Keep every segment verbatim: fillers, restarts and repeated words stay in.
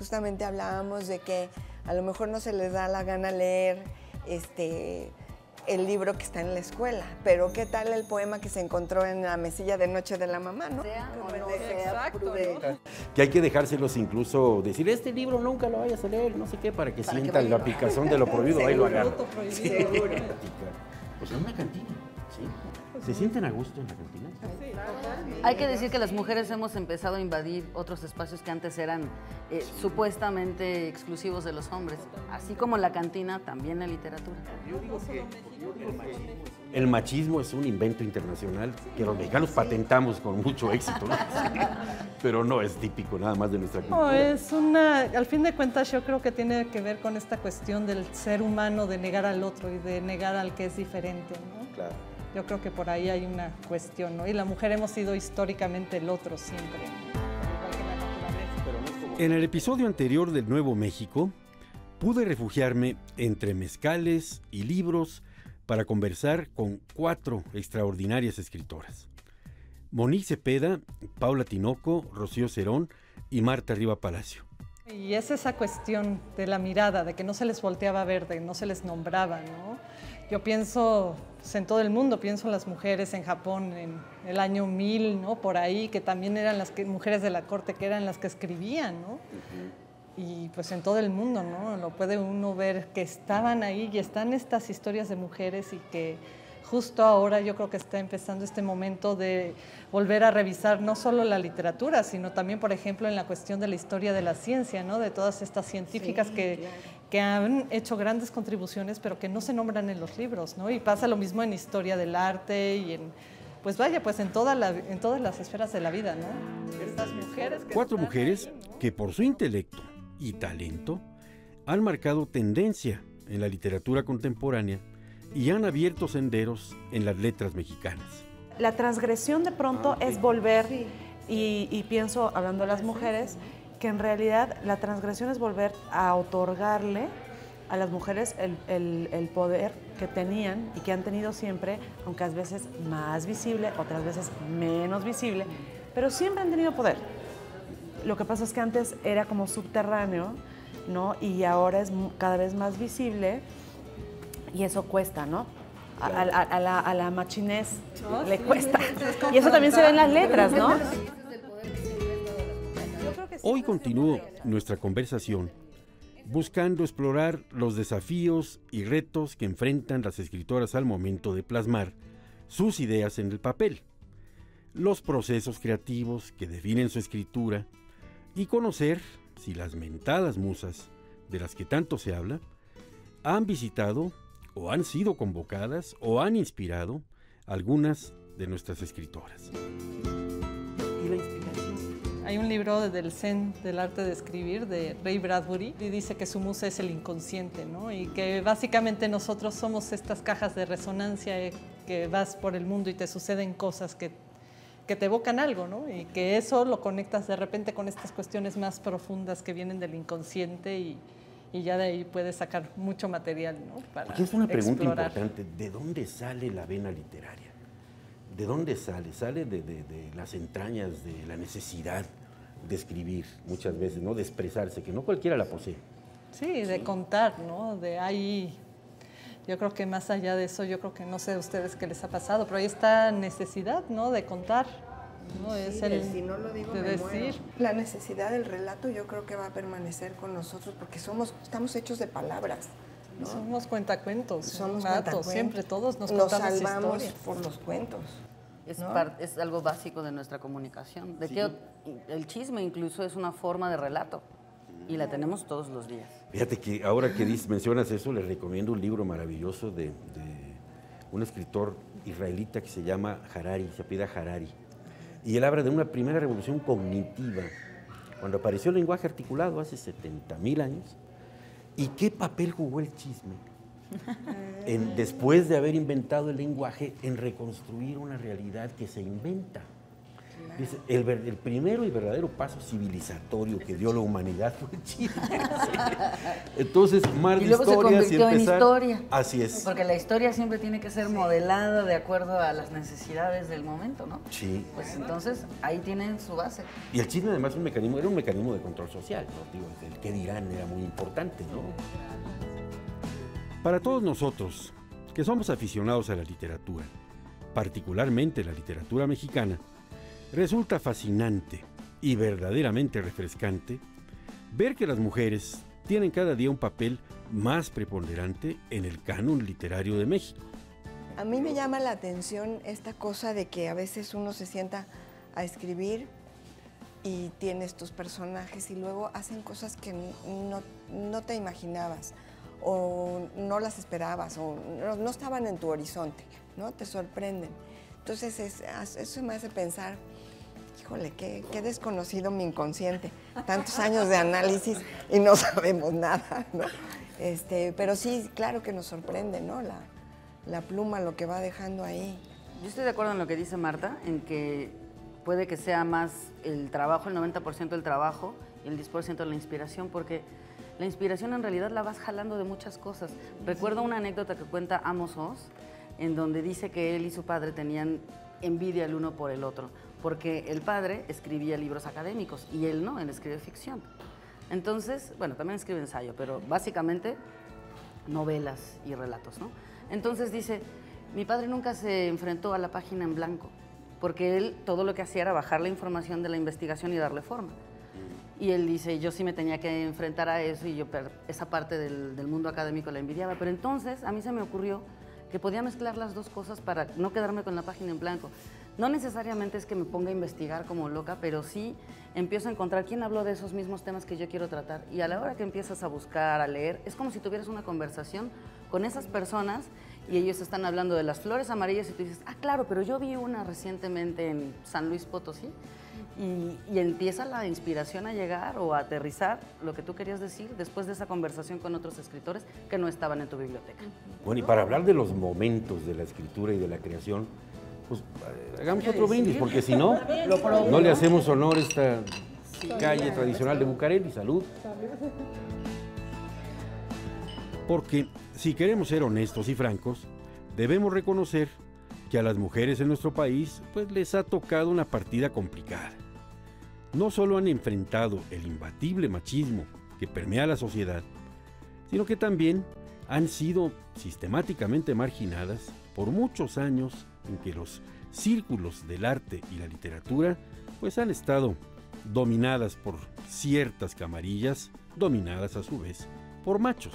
justamente hablábamos de que a lo mejor no se les da la gana leer este, el libro que está en la escuela, pero ¿qué tal el poema que se encontró en la mesilla de noche de la mamá, no? Sea, Como o el no de sea, Exacto, prudente. ¿no? Que hay que dejárselos incluso decir, este libro nunca lo vayas a leer, no sé qué, para que Para que sientan vaya- la picazón de lo prohibido, ahí lo agarran. Sí. Seguro. Pues en una cantina, ¿sí? ¿Se sienten a gusto en la cantina? Hay que decir que las mujeres hemos empezado a invadir otros espacios que antes eran eh, supuestamente exclusivos de los hombres, así como la cantina, también la literatura. El machismo es un invento internacional que los mexicanos patentamos con mucho éxito, ¿no? Pero no es típico nada más de nuestra cultura. No, es una, al fin de cuentas yo creo que tiene que ver con esta cuestión del ser humano, de negar al otro y de negar al que es diferente, ¿no? Claro. Yo creo que por ahí hay una cuestión, ¿no? Y la mujer hemos sido históricamente el otro siempre, ¿no? Igual que la naturaleza. En el episodio anterior del Nuevo México, pude refugiarme entre mezcales y libros para conversar con cuatro extraordinarias escritoras. Monique Cepeda, Paula Tinoco, Rocío Cerón y Marta Riva Palacio. Y es esa cuestión de la mirada, de que no se les volteaba a ver, de que no se les nombraba, ¿no? Yo pienso pues, en todo el mundo, pienso en las mujeres en Japón en el año mil, ¿no? Por ahí, que también eran las que, mujeres de la corte, que eran las que escribían, ¿no? Uh-huh. Y pues en todo el mundo, ¿no? Lo puede uno ver que estaban ahí y están estas historias de mujeres y que justo ahora yo creo que está empezando este momento de volver a revisar no solo la literatura, sino también, por ejemplo, en la cuestión de la historia de la ciencia, ¿no? De todas estas científicas sí, que, claro. que han hecho grandes contribuciones, pero que no se nombran en los libros, ¿no? Y pasa lo mismo en historia del arte y en, pues vaya, pues en, toda la, en todas las esferas de la vida, ¿no? Estas mujeres que Cuatro están mujeres ahí, ¿no? que por su intelecto y talento han marcado tendencia en la literatura contemporánea y han abierto senderos en las letras mexicanas. La transgresión de pronto ah, es volver, sí. y, y pienso, hablando de las mujeres, que en realidad la transgresión es volver a otorgarle a las mujeres el, el, el poder que tenían y que han tenido siempre, aunque a veces más visible, otras veces menos visible, pero siempre han tenido poder. Lo que pasa es que antes era como subterráneo, ¿no? Y ahora es cada vez más visible. Y eso cuesta, ¿no? A, a, a, la, a la machinés oh, le sí, cuesta. Y eso también se ve en las letras, ¿no? Hoy continúo nuestra conversación buscando explorar los desafíos y retos que enfrentan las escritoras al momento de plasmar sus ideas en el papel, los procesos creativos que definen su escritura y conocer si las mentadas musas de las que tanto se habla han visitado o han sido convocadas o han inspirado algunas de nuestras escritoras. ¿Y la inspiración? Hay un libro del Zen, del arte de escribir, de Ray Bradbury, y dice que su musa es el inconsciente, ¿no? Y que básicamente nosotros somos estas cajas de resonancia eh, que vas por el mundo y te suceden cosas que, que te evocan algo, ¿no? Y que eso lo conectas de repente con estas cuestiones más profundas que vienen del inconsciente y y ya de ahí puedes sacar mucho material, ¿no? Para Porque es una pregunta explorar. importante, ¿de dónde sale la vena literaria? ¿De dónde sale? Sale de, de, de las entrañas de la necesidad de escribir muchas veces, ¿no? De expresarse, que no cualquiera la posee. Sí, de sí. contar, ¿no? De ahí, yo creo que más allá de eso, yo creo que no sé a ustedes qué les ha pasado, pero hay esta necesidad, ¿no? De contar. No, sí, es el si no lo digo, de me decir. Muero. La necesidad del relato yo creo que va a permanecer con nosotros porque somos, estamos hechos de palabras, ¿no? Somos cuentacuentos, somos ratos, cuentacuentos. Siempre todos nos, nos contamos salvamos historias. por los cuentos. Es, ¿no? part, es algo básico de nuestra comunicación. De sí. que el chisme incluso es una forma de relato y la tenemos todos los días. Fíjate que ahora que dices, mencionas eso, les recomiendo un libro maravilloso de, de un escritor israelita que se llama Harari, se apellida Harari. Y él habla de una primera revolución cognitiva, cuando apareció el lenguaje articulado hace setenta mil años. ¿Y qué papel jugó el chisme? En, después de haber inventado el lenguaje, en reconstruir una realidad que se inventa. Dice, el, ver- el primero y verdadero paso civilizatorio que dio la humanidad fue el chisme. Entonces, mar Y de luego se historias y convirtió en empezar... historia. Así es. Porque la historia siempre tiene que ser modelada de acuerdo a las necesidades del momento, ¿no? Sí. Pues entonces ahí tienen su base. Y el chisme además es un mecanismo, era un mecanismo de control social, ¿no? Digo, el qué dirán era muy importante, ¿no? Para todos nosotros, que somos aficionados a la literatura, particularmente la literatura mexicana, resulta fascinante y verdaderamente refrescante ver que las mujeres tienen cada día un papel más preponderante en el canon literario de México. A mí me llama la atención esta cosa de que a veces uno se sienta a escribir y tienes tus personajes y luego hacen cosas que no, no te imaginabas o no las esperabas o no, no estaban en tu horizonte, ¿no? Te sorprenden. Entonces es, eso me hace pensar, híjole, qué, qué desconocido mi inconsciente. Tantos años de análisis y no sabemos nada, ¿no? Este, pero sí, claro que nos sorprende, ¿no? La, la pluma, lo que va dejando ahí. Yo estoy de acuerdo en lo que dice Marta, en que puede que sea más el trabajo, el noventa por ciento del trabajo y el diez por ciento de la inspiración, porque la inspiración en realidad la vas jalando de muchas cosas. Recuerdo una anécdota que cuenta Amos Oz, en donde dice que él y su padre tenían envidia el uno por el otro, porque el padre escribía libros académicos y él no, él escribe ficción. Entonces, bueno, también escribe ensayo, pero básicamente novelas y relatos, ¿no? Entonces dice, mi padre nunca se enfrentó a la página en blanco, porque él todo lo que hacía era bajar la información de la investigación y darle forma. Y él dice, yo sí me tenía que enfrentar a eso y yo esa parte del, del mundo académico la envidiaba. Pero entonces a mí se me ocurrió que podía mezclar las dos cosas para no quedarme con la página en blanco. No necesariamente es que me ponga a investigar como loca, pero sí empiezo a encontrar quién habló de esos mismos temas que yo quiero tratar. Y a la hora que empiezas a buscar, a leer, es como si tuvieras una conversación con esas personas y ellos están hablando de las flores amarillas y tú dices, ah, claro, pero yo vi una recientemente en San Luis Potosí. Y, y empieza la inspiración a llegar o a aterrizar lo que tú querías decir después de esa conversación con otros escritores que no estaban en tu biblioteca. Bueno, y para hablar de los momentos de la escritura y de la creación, pues eh, hagamos otro brindis, porque si no, no le hacemos honor a esta calle tradicional de Bucareli. Salud. Porque si queremos ser honestos y francos, debemos reconocer que a las mujeres en nuestro país pues les ha tocado una partida complicada. No solo han enfrentado el imbatible machismo que permea la sociedad, sino que también han sido sistemáticamente marginadas por muchos años en que los círculos del arte y la literatura pues han estado dominadas por ciertas camarillas, dominadas a su vez por machos.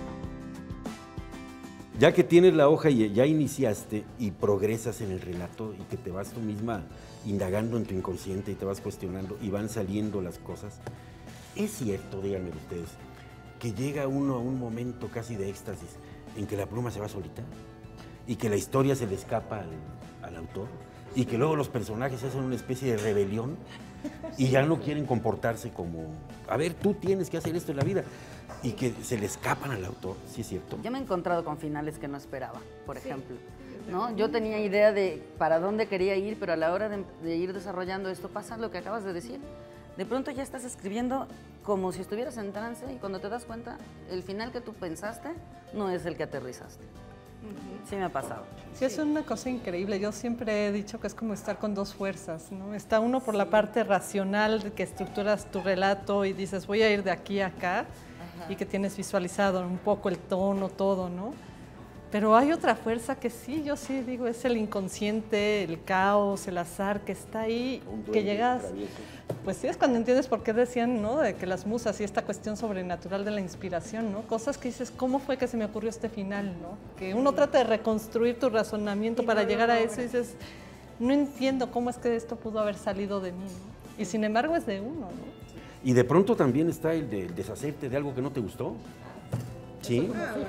Ya que tienes la hoja y ya iniciaste y progresas en el relato y que te vas tú misma indagando en tu inconsciente y te vas cuestionando y van saliendo las cosas, es cierto, díganme ustedes, que llega uno a un momento casi de éxtasis en que la pluma se va solita y que la historia se le escapa al, al autor y que luego los personajes hacen una especie de rebelión y ya no quieren comportarse como, a ver, tú tienes que hacer esto en la vida, y que se le escapan al autor, ¿sí es cierto? Yo me he encontrado con finales que no esperaba, por ejemplo, ¿no? Yo tenía idea de para dónde quería ir, pero a la hora de, de ir desarrollando esto pasa lo que acabas de decir. De pronto ya estás escribiendo como si estuvieras en trance y cuando te das cuenta, el final que tú pensaste no es el que aterrizaste. Sí me ha pasado. Sí, es una cosa increíble. Yo siempre he dicho que es como estar con dos fuerzas, ¿no? Está uno por la parte racional, que estructuras tu relato y dices, voy a ir de aquí a acá, ajá, y que tienes visualizado un poco el tono, todo, ¿no? Pero hay otra fuerza que sí, yo sí digo, es el inconsciente, el caos, el azar que está ahí, que llegas... Pues sí, es cuando entiendes por qué decían, ¿no? De que las musas y esta cuestión sobrenatural de la inspiración, ¿no? Cosas que dices, ¿cómo fue que se me ocurrió este final, no? Que uno trata de reconstruir tu razonamiento para llegar a eso y dices, no entiendo cómo es que esto pudo haber salido de mí, ¿no? Y sin embargo es de uno, ¿no? Y de pronto también está el de deshacerte de algo que no te gustó. Sí.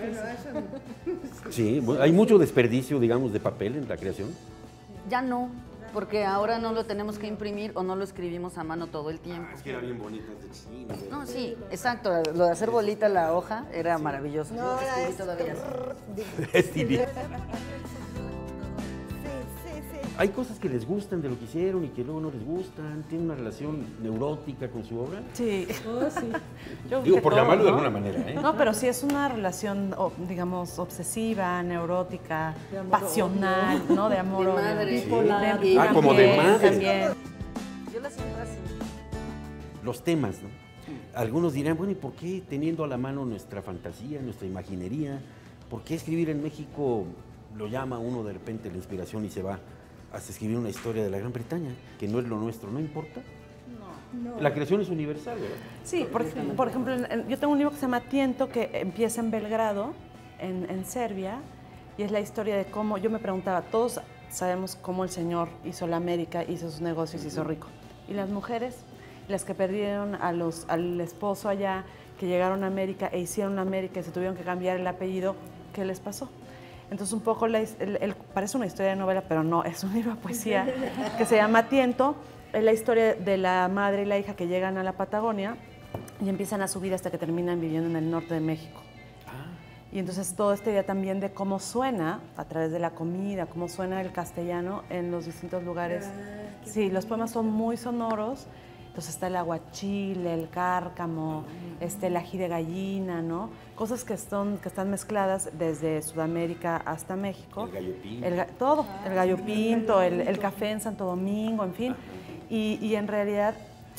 Sí, bueno, hay mucho desperdicio, digamos, de papel en la creación. Ya no, porque ahora no lo tenemos que imprimir o no lo escribimos a mano todo el tiempo. Es que era bien bonito de chino. No, sí, exacto. Lo de hacer bolita la hoja era maravilloso. No, Yo era escribí todavía. Es divino. Sí, sí, sí. ¿Hay cosas que les gustan de lo que hicieron y que luego no les gustan? ¿Tienen una relación neurótica con su obra? Sí. Oh, sí. Yo Digo, que por todo, llamarlo de ¿no? alguna manera, ¿eh? No, pero sí es una relación, o- digamos, obsesiva, neurótica, De amor, pasional, ¿no? De amor. De odio. madre. Bipolar. De- Ah, como de también, madre. También. Yo la siento así. Los temas, ¿no? Algunos dirán, bueno, ¿y por qué teniendo a la mano nuestra fantasía, nuestra imaginería, por qué escribir en México lo llama uno de repente la inspiración y se va hasta escribir una historia de la Gran Bretaña, que no es lo nuestro, ¿no importa? No. La creación es universal, ¿verdad? Sí, por, ej- por ejemplo, en- en- yo tengo un libro que se llama Tiento, que empieza en Belgrado, en, en Serbia, y es la historia de cómo, yo me preguntaba, todos sabemos cómo el Señor hizo la América, hizo sus negocios, hizo rico. Y las mujeres, las que perdieron a los, al esposo allá, que llegaron a América e hicieron América y se tuvieron que cambiar el apellido, ¿qué les pasó? Entonces un poco, la his- el- el- parece una historia de novela, pero no, es un libro de poesía que se llama Tiento. Es la historia de la madre y la hija que llegan a la Patagonia y empiezan a subir hasta que terminan viviendo en el norte de México. Y entonces toda esta idea también de cómo suena a través de la comida, cómo suena el castellano en los distintos lugares. Sí, los poemas son muy sonoros. Entonces está el aguachile, el cárcamo, este, el ají de gallina, ¿no? Cosas que, son, que están mezcladas desde Sudamérica hasta México. El gallo pinto. El ga- todo, el gallo pinto, el, el café en Santo Domingo, en fin. Y, y en realidad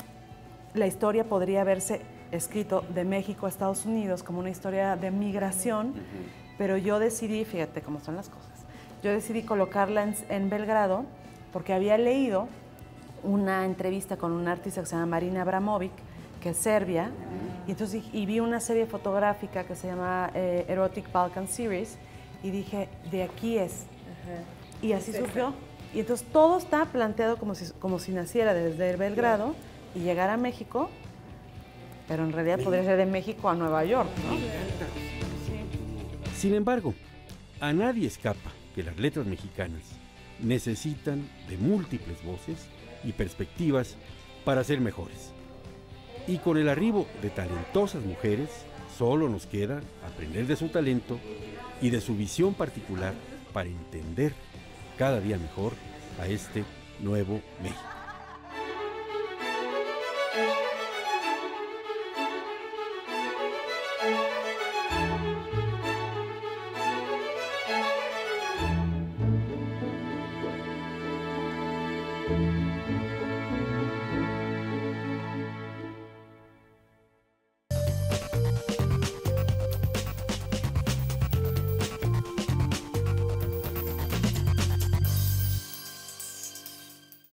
la historia podría haberse escrito de México a Estados Unidos como una historia de migración, pero yo decidí, fíjate cómo son las cosas, yo decidí colocarla en, en Belgrado porque había leído una entrevista con una artista que se llama Marina Abramovic, que es serbia, y entonces y vi una serie fotográfica que se llama eh, Erotic Balkan Series, y dije, de aquí es. Y así surgió. Y entonces todo está planteado como si, como si naciera desde Belgrado y llegara a México, pero en realidad podría ser de México a Nueva York, ¿no? Sin embargo, a nadie escapa que las letras mexicanas necesitan de múltiples voces y perspectivas para ser mejores. Y con el arribo de talentosas mujeres, solo nos queda aprender de su talento y de su visión particular para entender cada día mejor a este nuevo México.